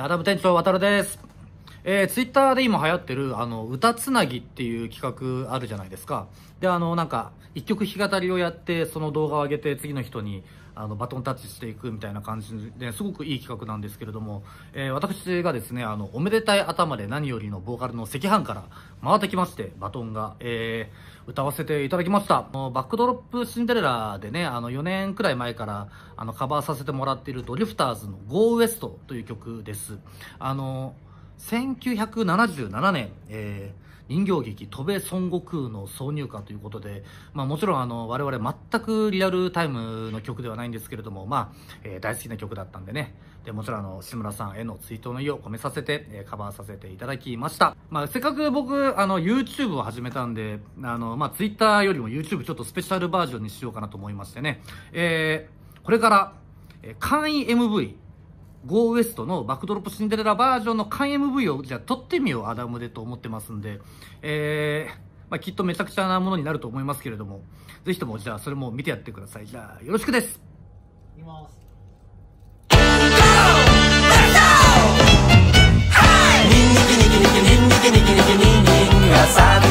ダム店長渡るです。ツイッターで今流行ってる歌つなぎっていう企画あるじゃないですか。でなんか一曲弾き語りをやってその動画を上げて次の人にバトンタッチしていくみたいな感じですごくいい企画なんですけれども、私がですねおめでたい頭で何よりのボーカルの赤飯から回ってきましてバトンが、歌わせていただきました。バックドロップシンデレラでね4年くらい前からカバーさせてもらっているドリフターズの Go West という曲です。1977年、人形劇「翔べ孫悟空」の挿入歌ということで、もちろん我々全くリアルタイムの曲ではないんですけれども、大好きな曲だったんでね。でもちろん志村さんへの追悼の意を込めさせて、カバーさせていただきました。せっかく僕YouTube を始めたんでTwitter よりも YouTube ちょっとスペシャルバージョンにしようかなと思いましてね、これから簡易 MV Go West のバックドロップシンデレラバージョンの簡易 MV をじゃあ撮ってみようアダムでと思ってますんで、きっとめちゃくちゃなものになると思いますけれども、ぜひともじゃあそれも見てやってください。じゃあよろしくです。いきます。ニンニキニキニキニンニキニキニキニンニンが